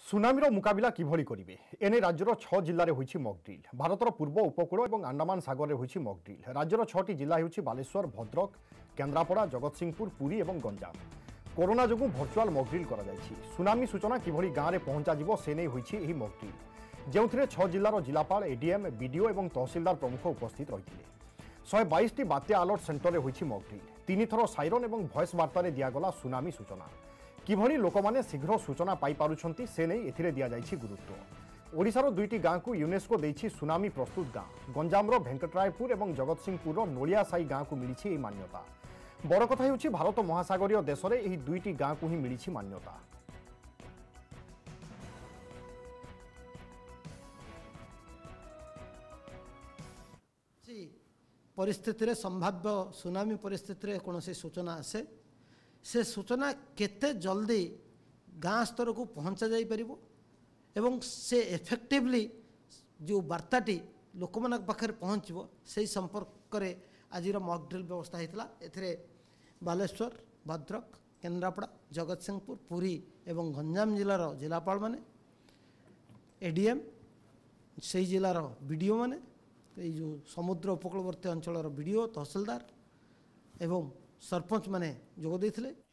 सुनामीर मुकाबिला किभଳି करिवे एने राज्यर 6 जिल्लारे होईछि मॉक ड्रिल। भारतर पूर्व उपकूल और अंडमान सागर रे होईछि मॉक ड्रिल। राज्यर 6टी जिला होईछि बालेश्वर, भद्रक, केन्द्रापड़ा, जगतसिंहपुर, पुरी और गंजाम। कोरोना जोगु भर्चुआल मॉक ड्रिल करा जायछि। सुनामी सूचना किभଳି गाँव में पहुंचा जिवो से नै होईछि एही मॉक ड्रिल, जेउथिरे 6 जिल्लार जिलापाल, एडीएम, बीडीओ और तहसीलदार प्रमुख उपस्थित रहिथिले। 122टी बात्या अलर्ट सेंटर रे होईछि मॉक ड्रिल। 3 थर साइरन और भॉइस वार्ता दियागला सुनामी सूचना। किभଳି लोकमाने शीघ्र सूचना पाई पारुछंती से नै एथिरे दिया जायछि गुरुत्व। ओडिशार 2टी गाँ को यूनेस्को देइछि सुनामी प्रस्तुत गाँ। गंजामर भेंकटरायपुर और जगतसिंहपुर नोलियासाई गाँ को मिलिछि एही मान्यता। बड़ कथा हेउछि भारत महासागरीय देश रे एही 2टी गाँ को ही मिलिछि मान्यता। परिस्थिति रे संभाव्य सुनामी परिस्थिति रे कोनोसी सूचना आसे से सूचना केते जल्दी गाँ स्तर को पहुँचा जाई परिबो एवं से इफेक्टिवली जो वार्ताटी लोक मान पाखे पहुँचो से संपर्क में आज मॉक ड्रिल व्यवस्था होता। एथिरे बालेश्वर, भद्रक, केन्द्रापड़ा, जगतसिंहपुर, पुरी एवं गंजाम जिलार जिलापाल माने, एडीएम, से जिलार बीडीओ माने, जो समुद्र उपकूलवर्ती अंचल बीडीओ, तहसीलदार एवं सरपंच माने जोग देइथिले।